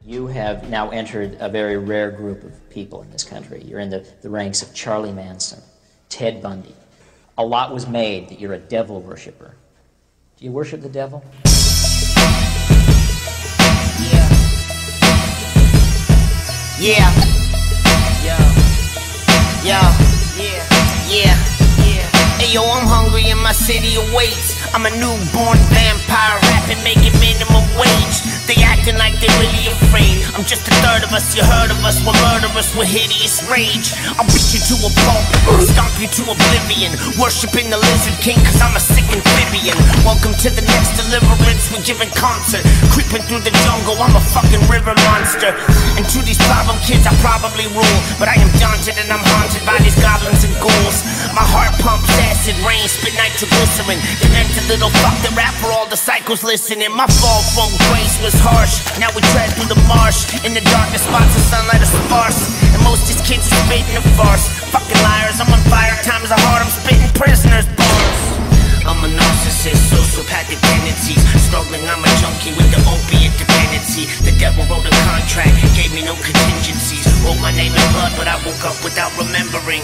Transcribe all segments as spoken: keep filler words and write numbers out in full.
You have now entered a very rare group of people in this country. You're in the, the ranks of Charlie Manson, Ted Bundy. A lot was made that you're a devil worshiper. Do you worship the devil? Yeah. Yeah. Yo. Yo. Yeah. Yeah. Yeah. Hey yo, I'm hungry and my city awaits. I'm a newborn vampire rapping, making minimum wage. They acting like they're really afraid. I'm just a third of us, you heard of us. We're murderous with hideous rage. I'll beat you to a pulp, stomp you to oblivion. Worshipping the Lizard King cause I'm a sick amphibian. Welcome to the next deliverance, we're giving concert. Creeping through the jungle, I'm a fucking river monster. And to these problem kids I probably rule, but I am daunted and I'm haunted by these goblins and ghouls. My heart pumps acid rain, spit nitroglycerin. Demented little fuck that rap for all the psychos listening. My fall from grace was harsh. Now we tread through the marsh. In the darkness spots of sunlight are sparse. And most these kids are spitting a farce. Fucking liars, I'm on fire. Times are hard, I'm spitting prisoners bars. I'm a narcissist, sociopathic tendencies. Struggling, I'm a junkie with the opiate dependency. The devil wrote a contract, gave me no contingencies. Wrote my name in blood, but I woke up without remembering.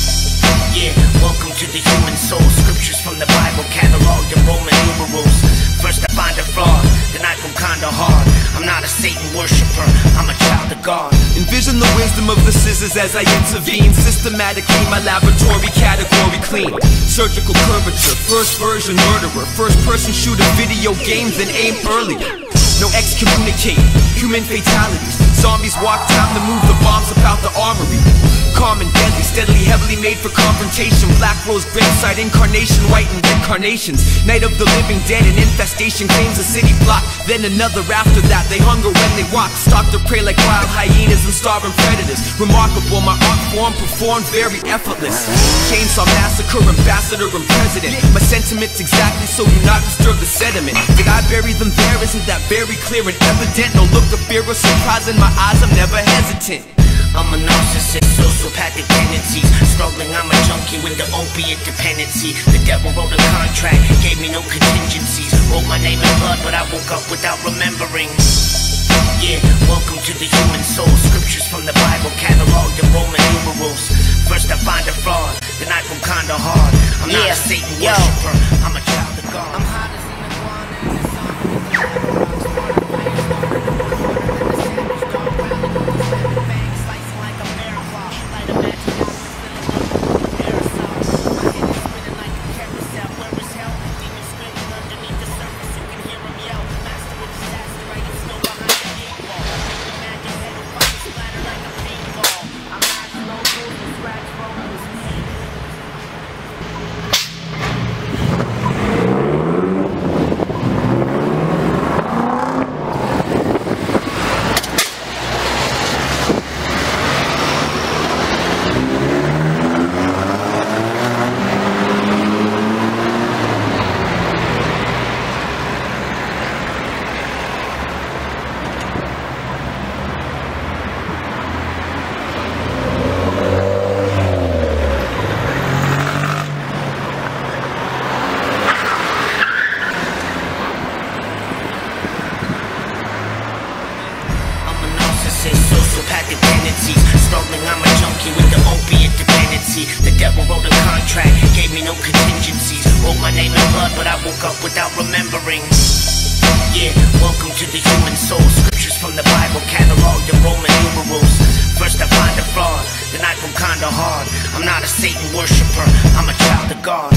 Yeah, welcome to the human soul. Scriptures from the Bible, cataloged in Roman numerals. First I find a flaw, then I go kinda hard. I'm not a Satan worshiper, I'm a child of God. Envision the wisdom of the scissors as I intervene. Systematically, my laboratory category clean. Surgical curvature, first version murderer. First person shooter video games and aim earlier. No excommunicate, human fatalities. Zombies walk time to move the bombs about the armory. Calm and deadly, steadily, heavily made for confrontation. Black rose gravesite, incarnation, white and red carnations. Night of the living dead, an infestation claims a city block. Then another after that, they hunger when they walk. Stalk their prey like wild hyenas and starving predators. Remarkable, my art form performed very effortless. Chainsaw massacre, ambassador and president. My sentiments exactly, so do not disturb the sediment. Did I bury them there? Isn't that very clear and evident? No look of fear or surprise in my eyes, I'm never hesitant. I'm a narcissist, sociopathic tendencies. Struggling, I'm a junkie with the opiate dependency. The devil wrote a contract, gave me no contingencies. Wrote my name in blood, but I woke up without remembering. Yeah, welcome to the human soul. Scriptures from the Bible, cataloged in Roman numerals. First I find a flaw, then I go kinda hard. I'm not Yeah. a Satan Yo. worshiper, I'm a child of God. I'm hot as sociopathic tendencies. Struggling, I'm a junkie with the opiate dependency. The devil wrote a contract, gave me no contingencies. Wrote my name in blood, but I woke up without remembering. Yeah, welcome to the human soul. Scriptures from the Bible, cataloged in Roman numerals. First I find a flaw, then I go kinda hard. I'm not a Satan worshiper, I'm a child of God.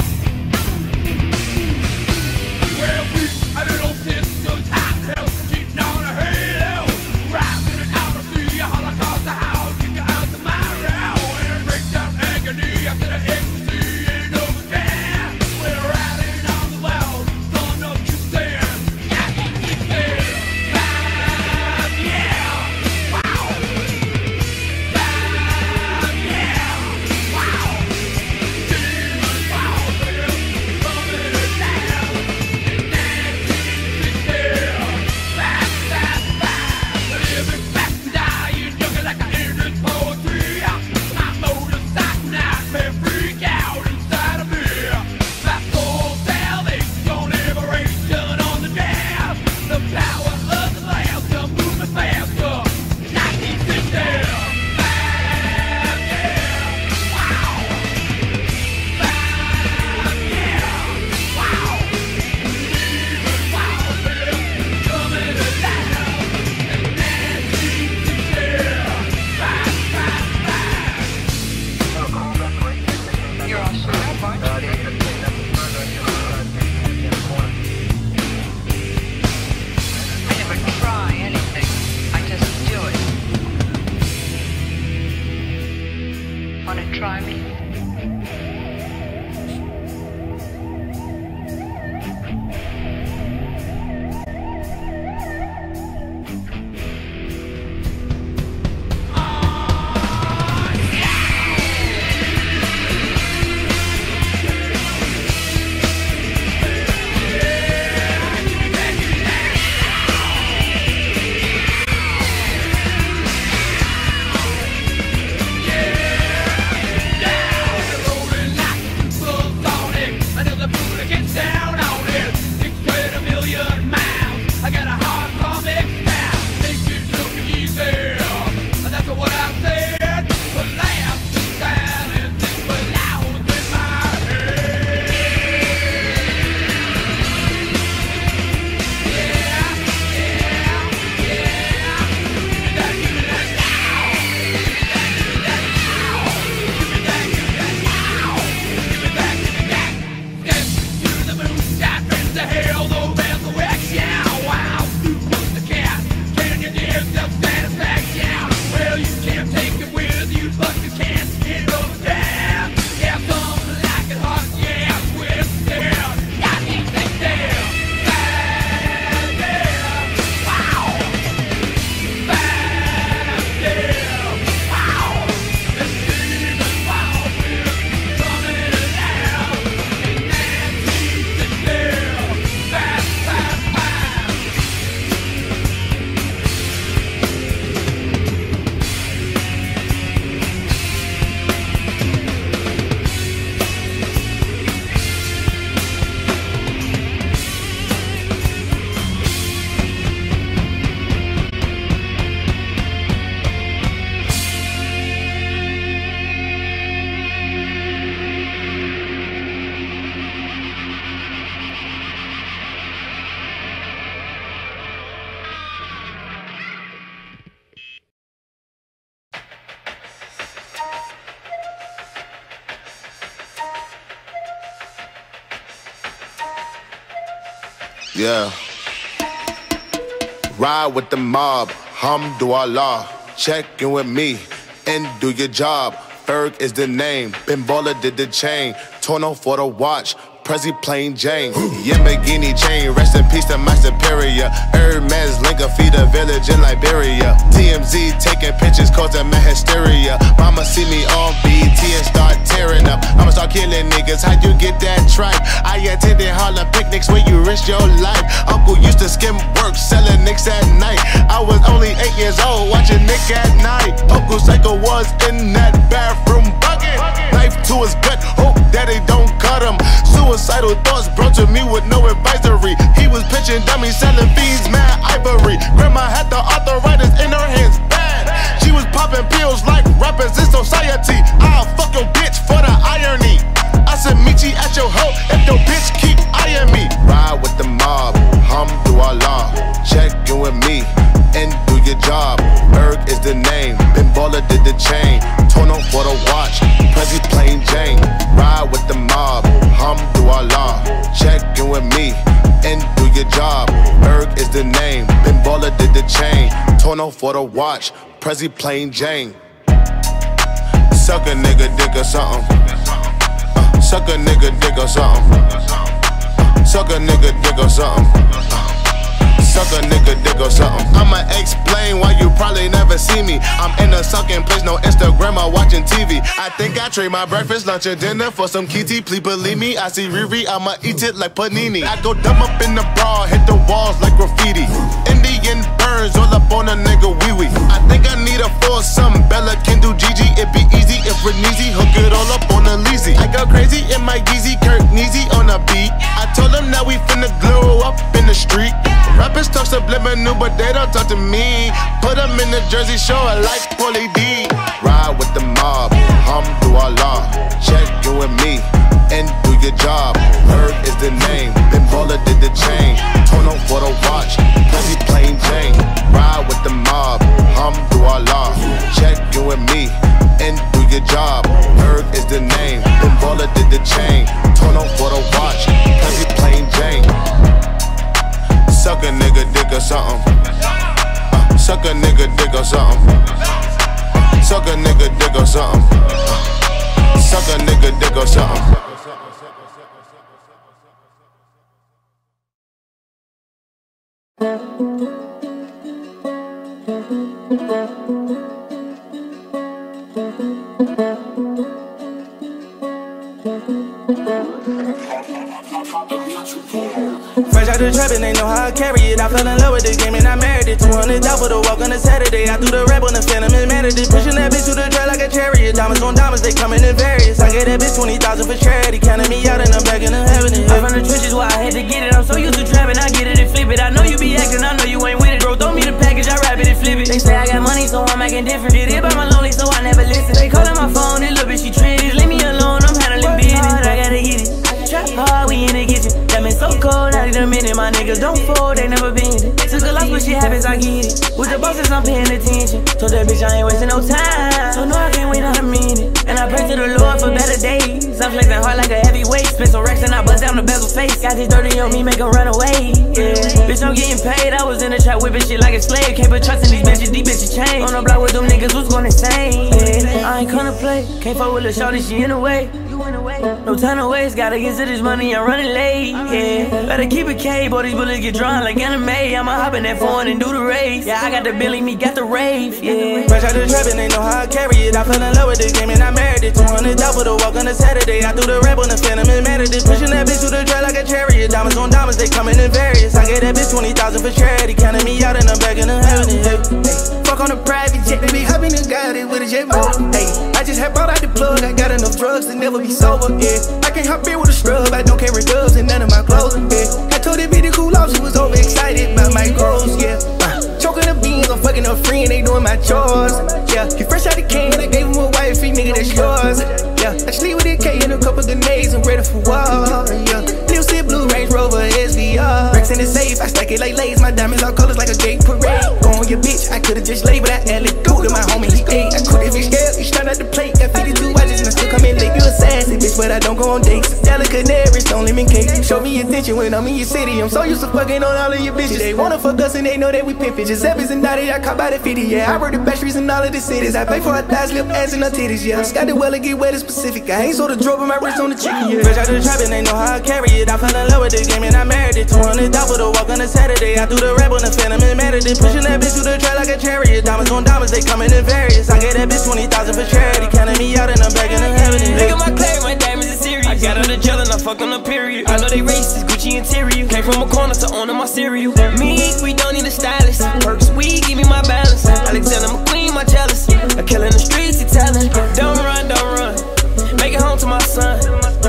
I don't know, Yeah. Ride with the mob, Hamdulillah. Check in with me and do your job. Ferg is the name, Ben Baller did the chain. Torno for the watch, Prezi plain Jane. Yamagini chain, rest in peace to my superior. Hermes Linka feed a village in Liberia. T M Z taking pictures causing my hysteria. Mama see me on B E T and start tearing up. I'ma start killing niggas, how you get that tripe? I attended Harlem picnics where you risk your life. Uncle used to skim work, selling nicks at night. I was only eight years old, watching Nick at night. Uncle Psycho was in that bathroom bucket. Knife to his gut, hope that they don't cut him. Suicidal thoughts brought to me with no advisory. He was pitching dummies, selling fiends, mad ivory. Grandma had the arthritis in her hands, bad. She was popping pills like rappers in society. I'll fuck your bitch for the irony. I said meet you at your hoe if your bitch keep eyeing me. Ride with the mob, Hamdulillah. Check in with me and do your job. Berg is the name, Ben Baller did the chain. Torno for the watch, Prezi plain Jane. Ride with the mob, Hamdulillah. Check in with me and do your job. Berg is the name, Ben Baller did the chain. Torno for the watch, Prezi plain Jane. Suck a nigga dick or something. Uh, suck a nigga dick or something. Uh, suck a nigga dick or something. Suck a nigga dick or something. I'ma explain why you probably never see me. I'm in a sucking place, no Instagram or watching T V. I think I trade my breakfast, lunch, and dinner for some kitty. Please believe me, I see Riri, I'ma eat it like panini. I go dumb up in the bra, hit the walls like graffiti. Indian burns all up on a nigga wee wee. I think I need a foursome, Bella can do Gigi. It be easy if we're easy, hook it all up on a Leezy. I go crazy in my Yeezy, Kirk Neezy on a beat. I told them that we finna glow up in the street. Rappers talk subliminal, but they don't talk to me. Put them in the Jersey Shore like Pauly D. Ride with the mob, Hamdulillah. Check in with me and do your job. Berg is the name, Ben Baller did the chain. Torno for the watch, Prezi plain Jane. Ride with the mob, Hamdulillah. Check in with me and do your job. Berg is the name, Ben Baller did the chain. Torno for the watch, Prezi plain Jane. Suck a nigga dick or something. Uh, suck a nigga dick or something. Uh, suck a nigga dick or something. Uh, suck a nigga dig or something. Fresh out the trap and they know how I carry it. I fell in love with the game and I married it. two hundred dollars for the walk on a Saturday. I threw the rap on the phantom and mad at it. Pushing that bitch to the track like a chariot. Diamonds on diamonds, they coming in various. I gave that bitch twenty thousand for charity. Counting me out and I'm back in the heaven. I'm from the trenches where I had to get it. I'm so used to trapping, I get it and flip it. I know you be acting, I know you ain't with it. Bro, throw me the package, I wrap it and flip it. They say I got money, so I'm acting different. Did it by my lonely, so I never listen. They calling my phone, this little bitch, she trends. Leave me alone, I'm handling business. I gotta get it. Trap hard, we in the kitchen. That been so cold, I need a minute. My niggas don't fold, they never been it. Took a loss, but shit happens, I get it. With the bosses, I'm paying attention. Told that bitch I ain't wasting no time. So no, I can't wait on a minute. And I pray to the Lord for better days. I'm flexing hard like a heavyweight. Spent some racks and I bust down the bezel face. Got this dirty on me, make them run away. Yeah, bitch, I'm getting paid. I was in the trap whipping shit like a slave. Can't put trust in these bitches, these bitches change. On the block with them niggas, who's going insane? Yeah, I ain't gonna play. Can't fuck with a shorty, she in the way. No time to waste, gotta get to this money, I'm running late, yeah. Better keep it K, boy, these bullets get drawn like anime. I'ma hop in that phone and do the race. Yeah, I got the Billy, me got the rave, yeah. Fresh out the trap and they know how I carry it. I fell in love with the game and I married it. two hundred dollars for the walk on a Saturday. I threw the rap on the phantom and mad at it. Pushing that bitch to the track like a chariot. Diamonds on diamonds, they coming in various. I gave that bitch twenty thousand for charity. Counting me out and I'm back in the heaven. Hey, fuck on a private jet, baby, I been the guy that with a jet motor. Hey, I just had brought out the plug. I got enough drugs to never be sober, yeah. I can't hop in with a scrub, I don't carry dubs and none of my clothes, yeah. I told that bitch to cool off, she was overexcited about my goals, yeah. Uh, choking the beans, I'm fucking her friend, they doing my chores, yeah. He fresh out the can, I gave him a wife, free nigga, that's yours, yeah. I sleep with a K and a couple grenades, I'm ready for war, yeah. Lil' Sid Blue Range Rover S V R. Rex in the safe, I stack it like lace, my diamonds all colors like a gay parade. Go on your bitch, I could've just laid, but I added go to my homie, he ate. I could if he scared, he strung out the plate, got fifty-two watches and I still come in late. You a sassy bitch, but I don't go on dates. Delicate Canaries, don't lemon cake. Show me attention when I'm in your city. I'm so used to fucking on all of your bitches. They wanna fuck us and they know that we pimpin'. Giuseppe's and Dottie, I caught by the fifty, yeah. I work the best streets in all of the cities. I pay for a thighs, lip, ass, and her titties, yeah. Got the well to get wet and specific. I ain't sold a drop on my wrist on the chicken, yeah. Fresh out the trap and they know how I carry it. I fell in love with the game and I married it. two hundred dollars for the walk on a Saturday. I threw the rap on the phantom and mad at it. Pushing that bitch to the track like a chariot. Diamonds on diamonds, they coming in various. I gave that bitch twenty thousand for charity. Counting me out and I'm back in the heaven. Look at my clay, my diamonds are serious. I got on the gel and I fuck on the period. I know they racist, Gucci interior. Came from a corner to owning my cereal. Me, we don't need a stylist. Perks, we give me my balance. Alexander McQueen, my jealous. A killer in the streets, he telling. Don't run, don't run. Make it home to my son.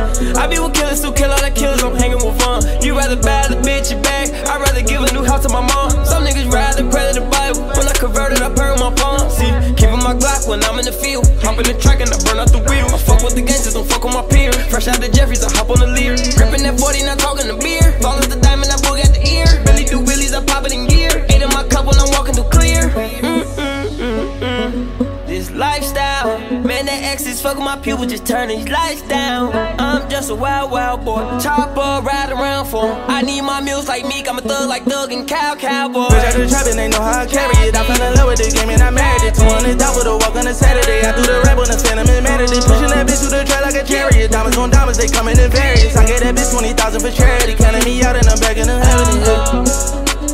I be with killers who kill all the killers, I'm hanging with fun. You rather buy the bitch your bag, I'd rather give a new house to my mom. Some niggas rather pray to the Bible. When I converted, I pray with my palm. See, keeping my Glock when I'm in the field. Hop in the track and I burn out the wheel. I fuck with the gangsters, don't fuck with my peers. Fresh out the Jeffries, I hop on the Lear. Gripping that forty, not talking the beer. Fall off the diamond, I book at the ear. Billy do wheelies, I pop it in gear. Eight in my cup when I'm walking through clear. Mm, mm, mm, mm. This lifestyle, man, that exes fuck with my people, just turn these lights down. I'm just a wild, wild boy. Chopper, ride around for him. I need my meals like Meek, I'm a thug like Thug and Cow Cowboy. Fresh out the trap and they know how I carry it. I fell in love with the game and I married it. two hundred dollars for the walk on a Saturday. I threw the rap on the phantom and mad at it. Pushing that bitch to the track like a chariot. Diamonds on diamonds, they coming in various. I gave that bitch twenty thousand for charity. Counting me out and I'm back in the heaven. Yeah.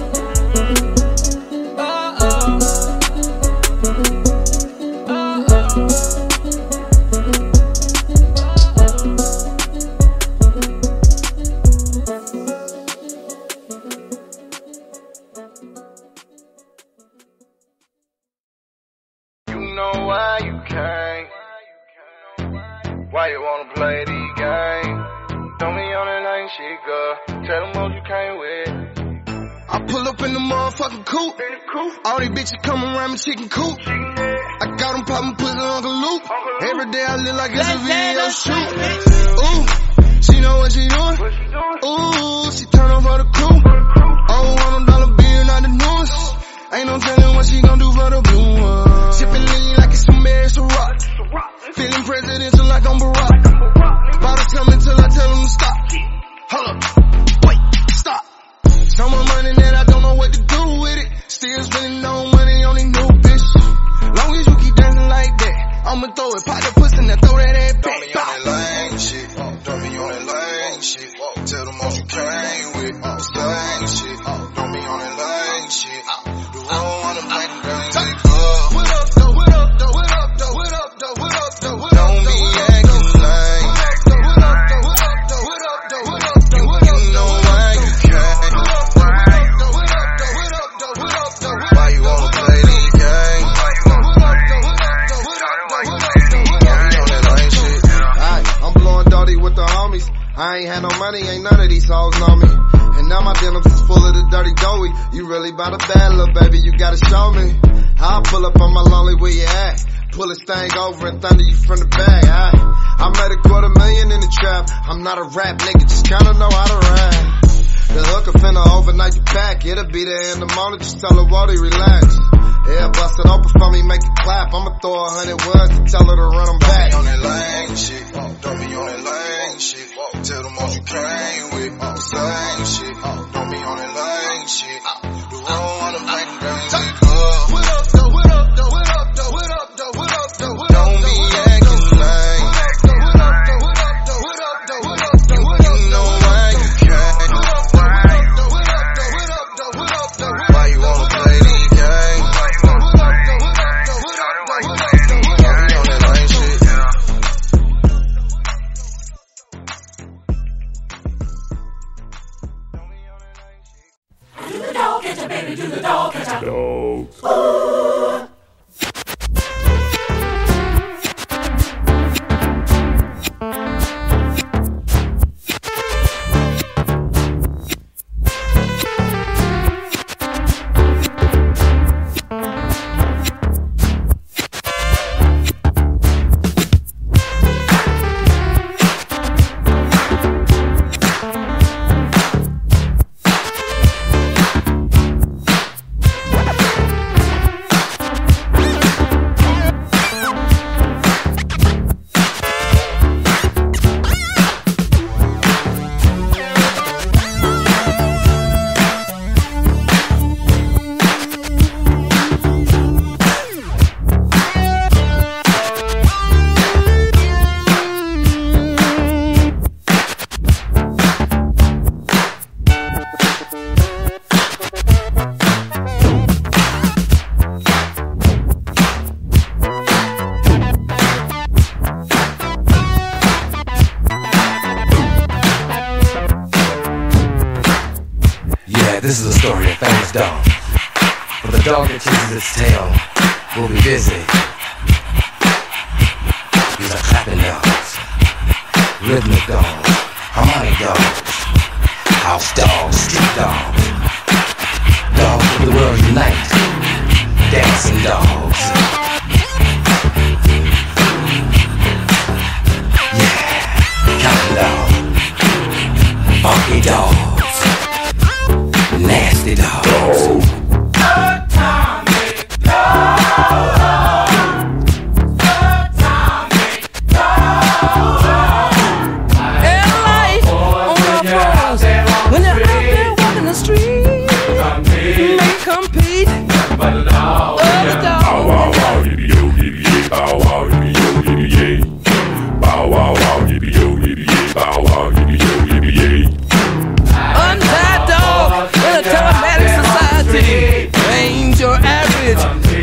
Why you wanna play these games? Don't be on that lane shit, girl. Tell them what you came with. I pull up in the motherfucking coupe. All these bitches come around me chicken coop. I got them poppin' pussy Uncle Luke. Every day I live like it's a video shoot. Ooh, she know what she doing. Ooh, she turn on for the crew. Oh, one dollar bill, not the newest. Ain't no telling what she gon' do for the blue one. Sippin' lean like it's some Maris or rock. Feeling presidential like I'm Barack. Bottles coming till I tell them to stop. Hold up, wait, stop. So much money that I don't know what to do with it. Still spending no money on these new bitches. Long as you keep dancing like that, I'ma throw it, pop the pussy and throw that ass back. I ain't had no money, ain't none of these hoes know me. And now my denims is full of the dirty doughy. You really bout a bad little baby, you gotta show me. I'll pull up on my lonely, where you at? Pull this thing over and thunder you from the back. I, I made a quarter million in the trap. I'm not a rap nigga, just kinda know how to rap. The hooker finna overnight the pack. It'll be there in the morning, just tell her Wody relax. Yeah, bust it open for me, make it clap. I'ma throw a hundred words and tell her to run them back. Don't be on that lame shit, don't be on that lame shit. Tell them all you came with, the same shit. Don't be on that lame shit. The wrong one to make them bang with love. What up though, what up though, what up though, what up though, what up though, what up though. Don't be acting lame. What up though, what up though, what up though, what up though, what up though. You know why you can't. What up though, what up though, what up though, what up though, what up though. Why you wanna play these games? What up though, what up though, what up though, what up though, what up though. Don't be on that lame shit. Do the dog catcher, baby, do the dog catcher. Dog. This is a story of famous dog. For the dog that chases its tail will be busy. These are clapping dogs, rhythmic dogs, harmonic dogs, house dogs, street dogs, dogs of the world unite, dancing dogs. Yeah, counting dog, funky dogs. Nasty dogs. Atomic dog. Atomic dog. And life on our floors. When you're out there walking the street, may compete. But the dog. Other dogs. Bow wow wow yippee yo yippee yay. Bow wow yippee yo yippee yay. Bow wow wow yippee yo yippee yay. Bow wow yippee yo yippee yay. Untied dog in a telematic society ain't your average.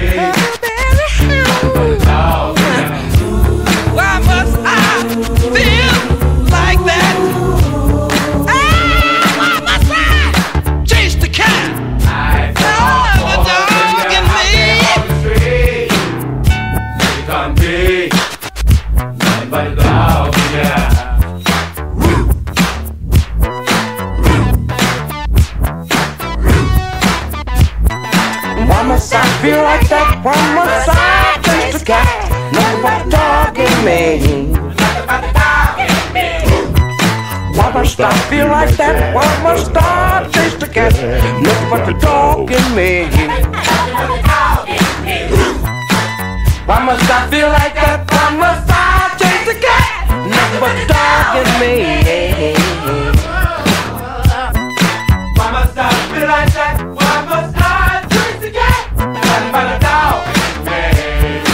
Why must I feel like that? Ah, why must I chase the cat? Oh, the dog in me. Come be nothing but a dog, yeah. Why must I feel like that? Why must I chase the cat? Nothing but a dog in me. Why must I feel like that? Why must I chase the cat? Nothing but the dog in me. Why must I feel like that? Why must I chase the cat? Nothing but the dog in me. Why must I feel like that? Why must I chase the cat? Nothing but a dog in me.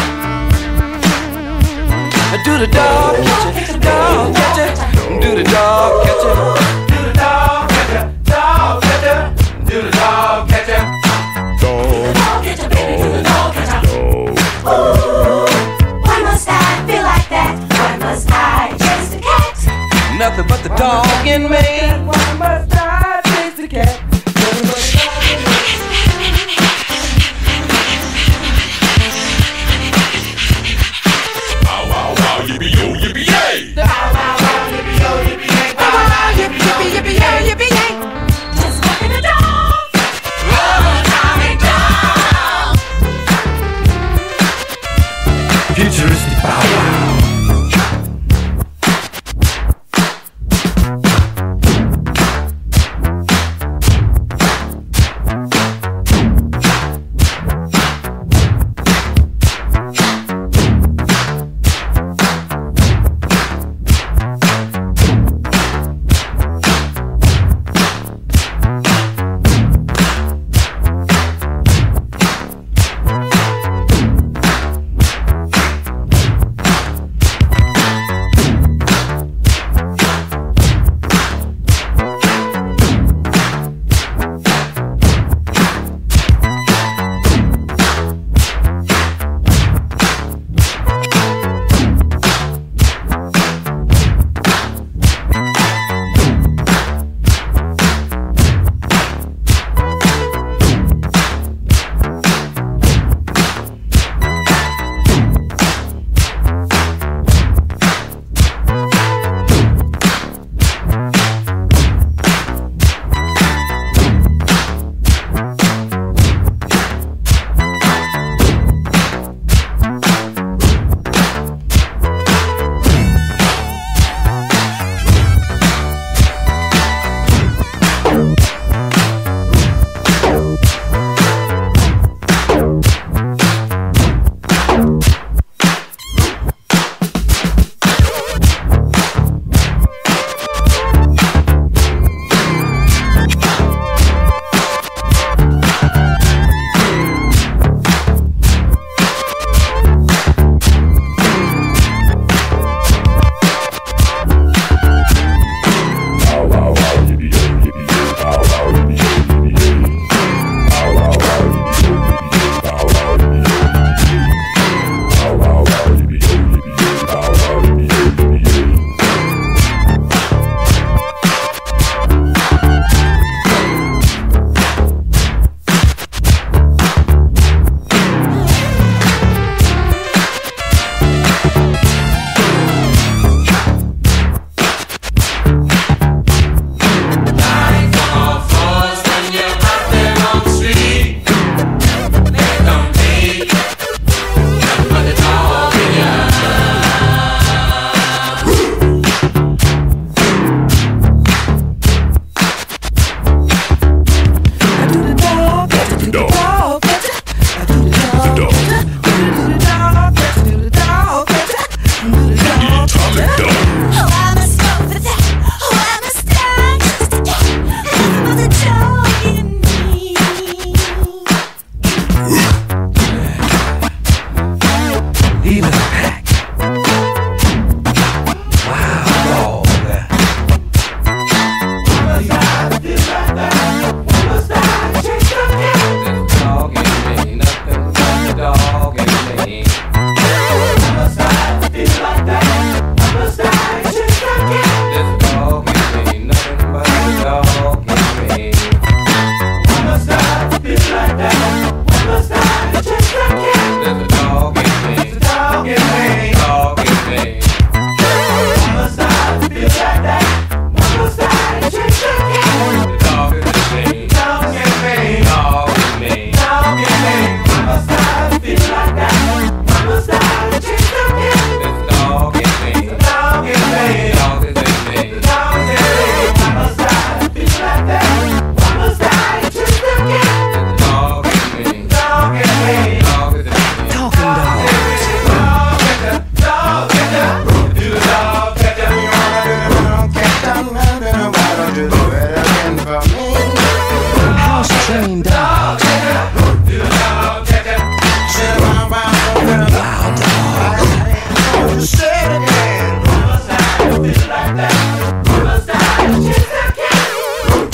Do the dog catch it, dog catch it, do the dog catch it, Do the dog catcher, dog catcher, do the dog catcher. Dog. Dog catcher, baby, do the dog catcher. Dog. Why must I feel like that? Why must I chase the cat? nothing but the dog in me. Why must I chase the cat? Bow wow wow yippee yo yippee yay. Bow wow wow, yippee yo, yippee yay. Bow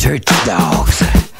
Church dogs.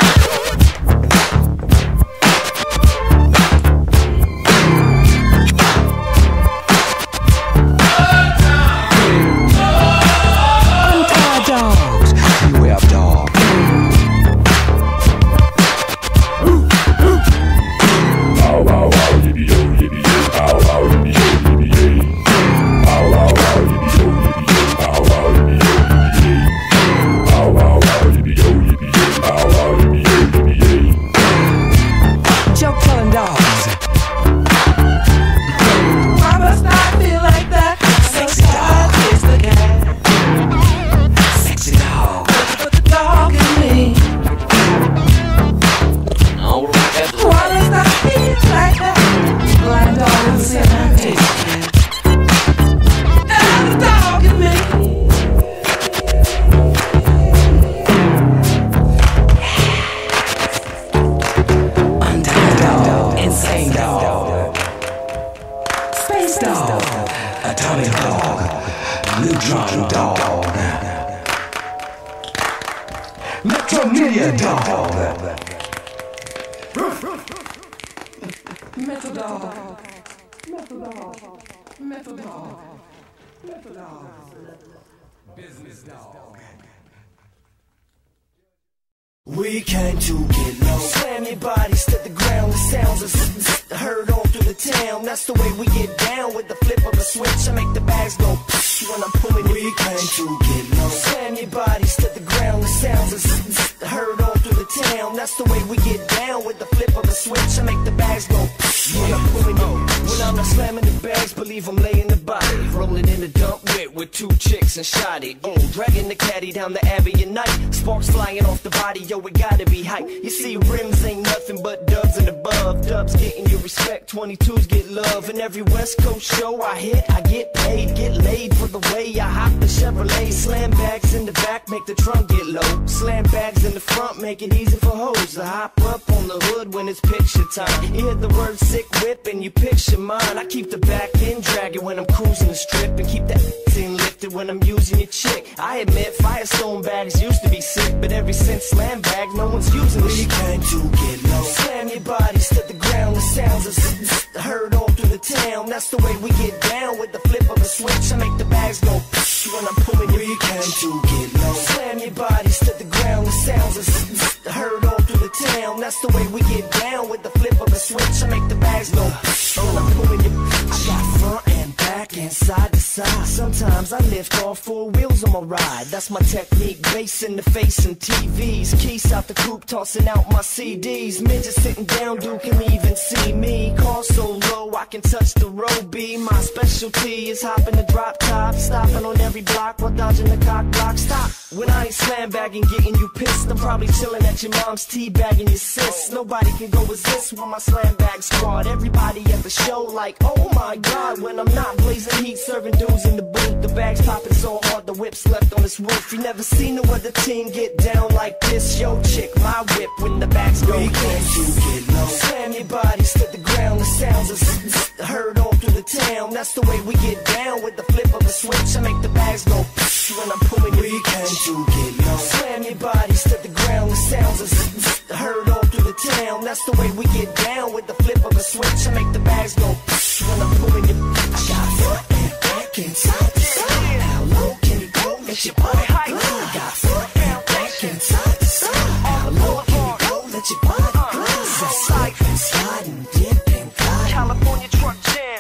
We came to get low. Slam your bodies to the ground. The sounds are heard all through the town. That's the way we get down. With the flip of a switch, I make the bags go when I'm pulling. We came to get low. Slam your bodies to the ground. The sounds are heard all through the town. That's the way we get down. With the flip of a switch, I make the bags go when I'm pulling. When I'm not slamming the bags, believe I'm laying the body. Rolling in the dump wet with two chicks and shot it. Oh, dragging the caddy down the Abbey at night. Sparks flying off the body, yo, it gotta be hype. You see, rims ain't nothing but dubs and above. Dubs getting you respect, twenty-twos get love. And every West Coast show I hit, I get paid, get laid for the way I hop the Chevrolet. Slam bags in the back, make the trunk get low. Slam bags in the front, make it easy for hoes to hop up on the hood when it's picture time. You hear the word sick whip and you picture mine. I keep the back end dragging when I'm cruising the strip, and keep that thing lifted when I'm using your chick. I admit Firestone bags used to be sick, but ever since slam bag, no one's using this. We came to get low. Slam your bodies to the ground. The sounds are heard all through the town. That's the way we get down. With the flip of a switch, I make the bags go when I'm pulling. We came to get low. Slam your bodies to the ground. The sounds are heard all through the town. That's the way we get down. With the flip of a switch, I make the bags go when I'm pulling you. I got front and back and side to side. Sometimes I lift all four wheels on my ride. That's my technique. Bass in the face and T Vs. Keys out the coupe, tossing out my C Ds. Midgets sitting down, dude can even see me. Car so low, I can touch the road B. My specialty is hopping the drop top, stopping on every block while dodging the cock block. Stop. When I ain't slam bagging, getting you pissed, I'm probably chilling at your mom's tea bagging your sis. Nobody can go resist with my slam bag squad. Everybody at the show like, oh my god. When I'm not blazing heat, serving dudes in the booth, the bags popping so hard, the whip's left on this roof. You never seen no other team get down like this. Yo, chick, my whip when the bags go. We came to get low. Slam your bodies to the ground. The sounds are heard all through the town. That's the way we get down. With the flip of a switch, I make the bags go when I'm pulling. We came to get low. Slam your bodies to the ground. The sounds are heard all through the town. That's the way we get down. With the flip of a switch, I make the bags go when I'm pulling you. I got front and back and side to side. How low can you go? Let your body glide. I got front and back and side to side. How low can you go? Let your body glide. Slide and slide and dip and glide. California truck jam.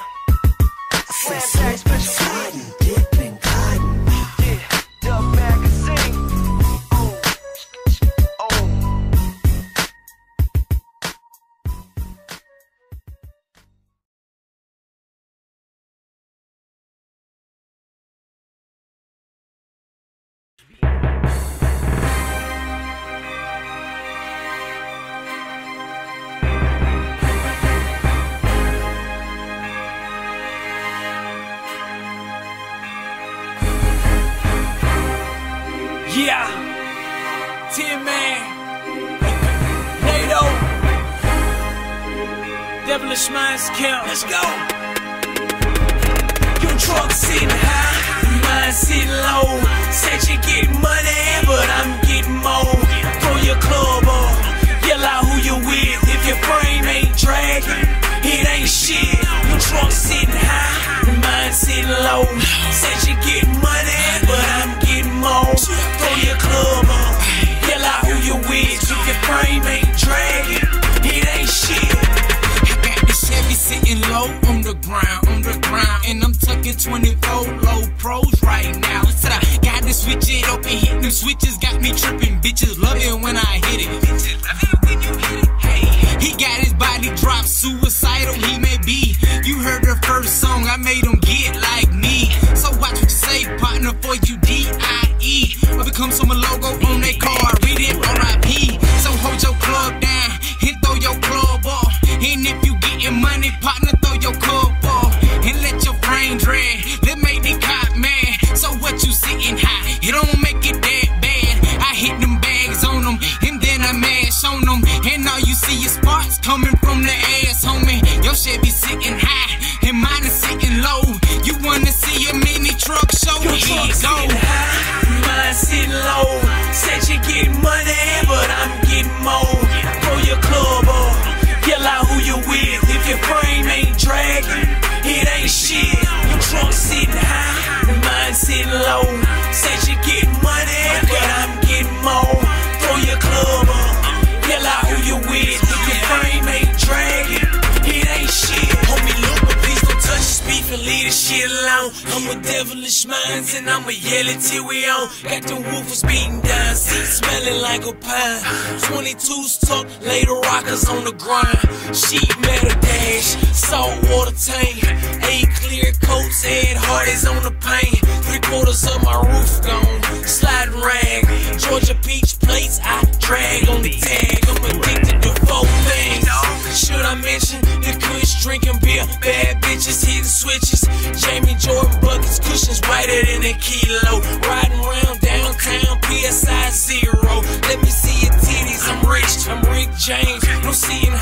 Slam bag special. Slide and dip and glide. Yeah, Dub Magazine. Oh, oh. Yeah, Tin Man, NATO, Devilish Minds Camp. Let's go. Your truck sitting high, mine sitting low. Said you get money, but I'm getting more. trunk sitting high, and mine sitting low. Said you getting money, but I'm getting more. Throw your club on, yell out who you with. If your frame ain't dragging, it ain't shit. I got the Chevy sitting low on the ground, on the ground, and I'm tucking twenty-four low pros right now. Said I got to switch it up and hit them switches, got me tripping. Bitches love it when I hit it. Bitches love it when you hit it. Hey, he got his body dropped, suicidal he may be. You heard the first song, I made him get like me. So watch what you say, partner, for you D I E. I become some logo on their car, read it R I P. So hold your club down and throw your club off. And if you getting money, partner, throw your cup off. And let your brain drag, let make the cop mad. So what you sitting high, it don't make it that bad. I hit them bags on them, and then I mash on them. And all you see is sparks coming from the ass, homie. Your shit be sitting high, and mine is sitting low. You wanna see a mini truck show? Your Here truck you go. sitting high, mine sitting low. Said you getting money, but I'm getting more. Throw your club up, yell out who you with. If your frame ain't dragging, it ain't shit. Your trunk sitting high, and mine sitting low. Said you getting money, but I'm getting more. Throw your club up, yell out who you with. If your frame ain't dragging, it ain't shit. Homie, look, but please don't touch the speed and leave this shit alone. I'm with devilish minds and I'ma yell it till we on. Got the woofers beating down, seats smelling like a pine. twenty-twos tucked, lay the rockers on the grind. Sheet metal dash, salt water tank. Eight clear coats, head hard is on the paint. Three quarters of my roof gone, sliding rag. Georgia peach plates, I drag on the tag. I'm addicted to four things. Should I mention the kush drinking beer, bad bitches hitting switches, Jamie Jordan buckets, cushions whiter than a kilo. Riding around downtown, P S I zero. Let me see your titties, I'm rich, I'm Rick James. No seeing